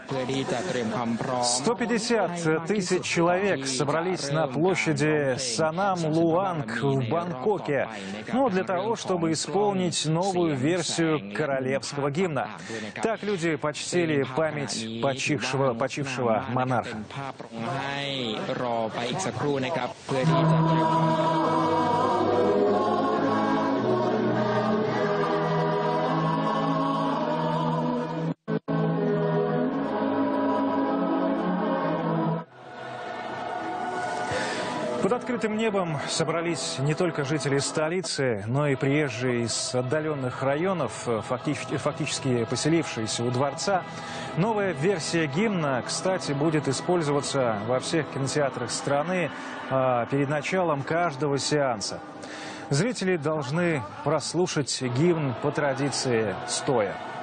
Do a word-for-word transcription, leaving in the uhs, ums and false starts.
сто пятьдесят тысяч человек собрались на площади Санам Луанг в Бангкоке, ну, для того, чтобы исполнить новую версию королевского гимна. Так люди почтили память почившего, почившего монарха. Под открытым небом собрались не только жители столицы, но и приезжие из отдаленных районов, фактически, фактически поселившиеся у дворца. Новая версия гимна, кстати, будет использоваться во всех кинотеатрах страны а, перед началом каждого сеанса. Зрители должны прослушать гимн по традиции стоя.